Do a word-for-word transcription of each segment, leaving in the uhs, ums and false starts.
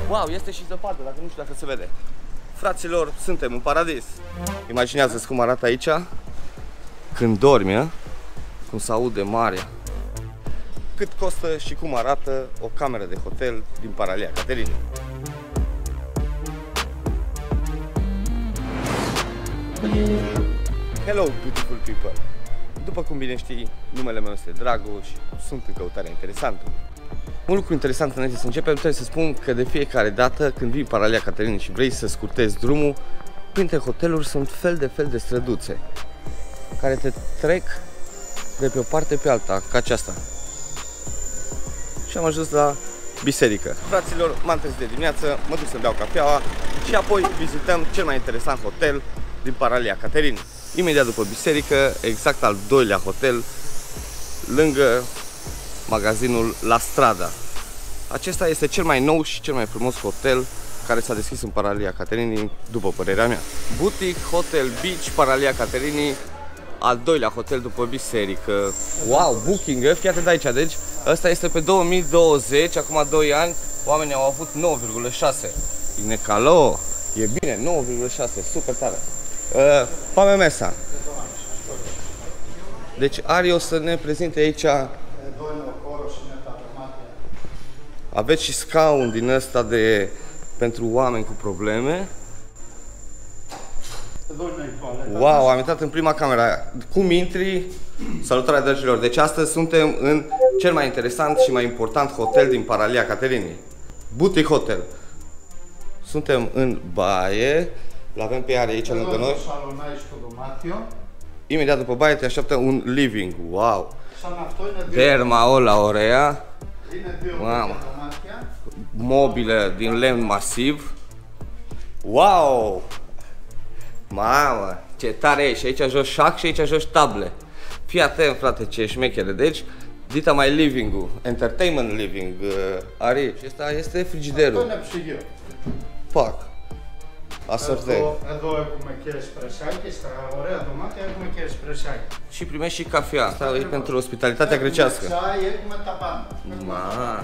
Wow, este și zăpadă, dacă nu știu dacă se vede. Fraților, suntem în paradis. Imaginează-ți cum arată aici când dormi, a? Cum se aude marea. Cât costă și cum arată o cameră de hotel din Paralia Caterini. Hello, beautiful people! După cum bine știi, numele meu este Dragoș și sunt în căutarea interesantă. Un lucru interesant înainte să începem, trebuie să spun că de fiecare dată când vii în Paralia Caterini și vrei să scurtezi drumul, printre hoteluri sunt fel de fel de străduțe care te trec de pe o parte pe alta, ca aceasta. Și am ajuns la biserică. Fraților, m-am trezit de dimineață, mă duc să-mi beau cafeaua și apoi vizităm cel mai interesant hotel din Paralia Caterini. Imediat după biserică, exact al doilea hotel, lângă magazinul La Strada. Acesta este cel mai nou și cel mai frumos hotel care s-a deschis în Paralia Caterini, după părerea mea. Boutique Hotel Beach Paralia Caterini, al doilea hotel după biserică. Wow, booking, fii atent aici, deci ăsta este pe două mii douăzeci, acum doi ani, oamenii au avut nouă virgulă șase. Inecalo, e bine, nouă virgulă șase, super tare. Uh, Pame mesa. Deci Ari o să ne prezinte aici. Aveți și scaun din ăsta de pentru oameni cu probleme. Wow, am intrat în prima cameră. Cum intri? Salutare, dragilor. Deci astăzi suntem în cel mai interesant și mai important hotel din Paralia Caterini, Boutique Hotel. Suntem în baie. L-avem pe Ari aici lângă noi. Imediat după baie te așteaptă un living. Wow! Derma ola orea. Mamă. Mobilă din lemn masiv. Wow! Mamă, ce tare e! Și aici joci șac și aici joci table. Fii atent, frate, ce șmechere. Deci, dita mai living-ul, entertainment living. uh, Ari, și ăsta este frigiderul. Pac. Εδώ, εδώ έχουμε και εσπρεσάκι, στα ωραία δωμάτια έχουμε και εσπρεσάκι. Și primești și cafea. Asta e pentru ospitalitatea grecească. Τσάι έχουμε τα πάντα. Ma.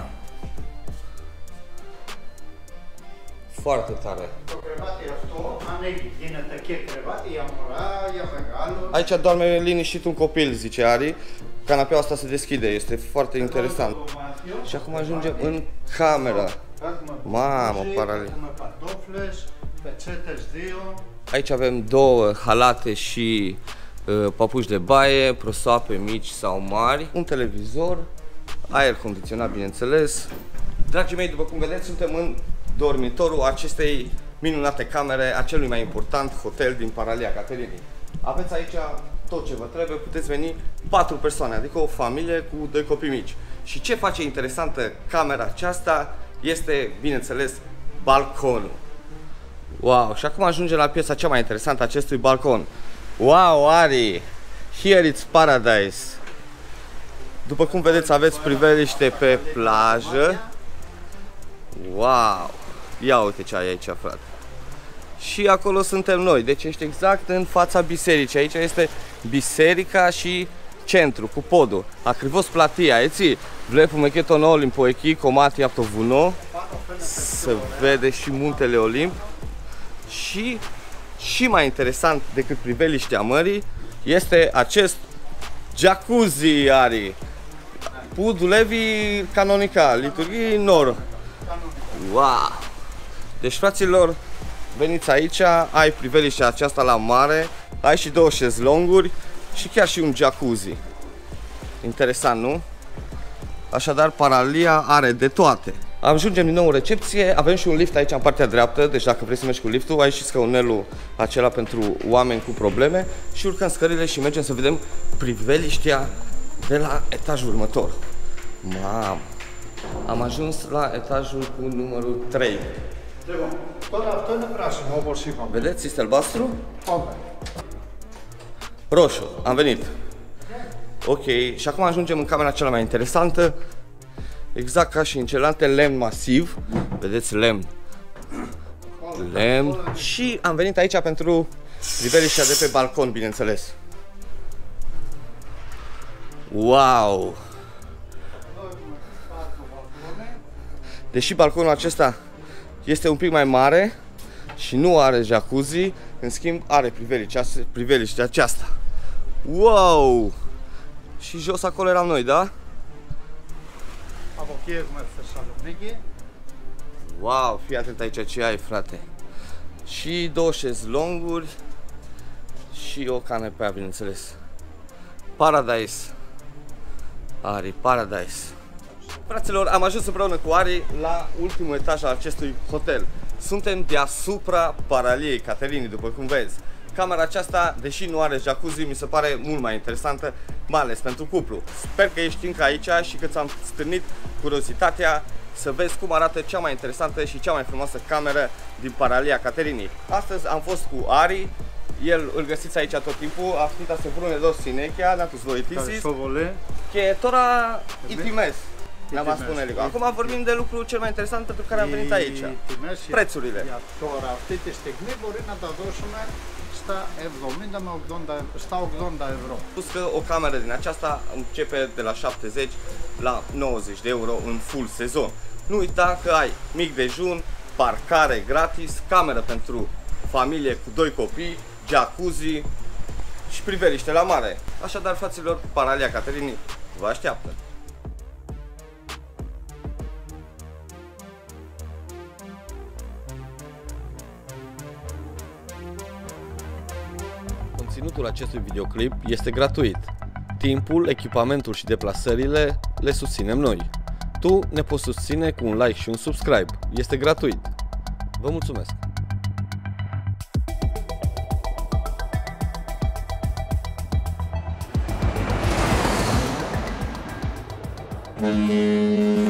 Foarte tare. Το κρεβάτι αυτό ανοίγει, γίνεται και κρεβάτι για μωρά, για μεγάλο. Aici doarme liniștit un copil, zice Ari. Canapeaua asta se deschide, este foarte interesant. Și acum ajungem în cameră. Mamă, Paralia. Aici avem două halate și uh, papuci de baie, prosoape mici sau mari, un televizor, aer condiționat, bineînțeles. Dragii mei, după cum vedeți, suntem în dormitorul acestei minunate camere, a celui mai important hotel din Paralia Caterini. Aveți aici tot ce vă trebuie, puteți veni patru persoane, adică o familie cu doi copii mici. Și ce face interesantă camera aceasta este, bineînțeles, balconul. Wow, și acum ajungem la piesa cea mai interesantă a acestui balcon. Wow, Ari! Here it's paradise! După cum vedeți, aveți priveliște pe plajă. Wow! Ia uite ce ai aici, frate. Și acolo suntem noi, deci ești exact în fața bisericii. Aici este biserica și centru, cu podul. Ακριβώς πλατεία, έτσι. Βλέπουμε και τον Όλυμπο εκεί, κομμάτι από το βουνό. Se vede și muntele Olimp. Și, și mai interesant decât priveliștea mării este acest jacuzzi, Ari. Pudulevi canonica, liturghii nor. Wow! Deci, fraților, veniți aici, ai priveliștea aceasta la mare, ai și două șezlonguri și chiar și un jacuzzi. Interesant, nu? Așadar, Paralia are de toate. Ajungem din nou în recepție, avem și un lift aici în partea dreaptă, deci dacă vrei să mergi cu liftul, ai și scaunelul acela pentru oameni cu probleme și urcăm scările și mergem să vedem priveliștea de la etajul următor. Mamă! Am ajuns la etajul cu numărul trei. Vedeți, este albastru? Roșu, am venit. Ok, și acum ajungem în camera cea mai interesantă. Exact ca și în celelalte, lemn masiv. Vedeți, lemn. Lemn. Și am venit aici pentru priveliștea de pe balcon, bineînțeles. Wow! Deși balconul acesta Este un pic mai mare și nu are jacuzzi, în schimb are priveliște, priveliște aceasta. Wow! Și jos acolo eram noi, da? Wow, fii atent aici ce ai, frate. Și două șezlonguri și o canapea, bineînțeles. Paradise. Ari, Paradise. Fraților, am ajuns împreună cu Ari la ultimul etaj al acestui hotel. Suntem deasupra paraliei Caterinii, după cum vezi. Camera aceasta, deși nu are jacuzzi, mi se pare mult mai interesantă, mai ales pentru cuplu. Sper că ești încă aici și că ți-am stârnit curiozitatea să vezi cum arată cea mai interesantă și cea mai frumoasă cameră din paralia Caterinii. Astăzi am fost cu Ari, el îl găsiți aici tot timpul, afita se brune dos sinechea, natus voitisis, che tora itimes. Ne-am spune liga. Acum vorbim de lucru cel mai interesant pentru care am venit aici. Prețurile. Τώρα αυτή τη στιγμή μπορεί να τα δώσουμε στα εβδομήντα με ογδόντα ευρώ. Spus că o cameră din aceasta începe de la șaptezeci la nouăzeci de euro în full sezon. Nu uita că ai mic dejun, parcare gratis, cameră pentru familie cu doi copii, jacuzzi și priveliște la mare. Așadar, fraților, paralia Caterinii vă așteaptă. Conținutul acestui videoclip este gratuit. Timpul, echipamentul și deplasările le susținem noi. Tu ne poți susține cu un like și un subscribe. Este gratuit. Vă mulțumesc! Mm-hmm.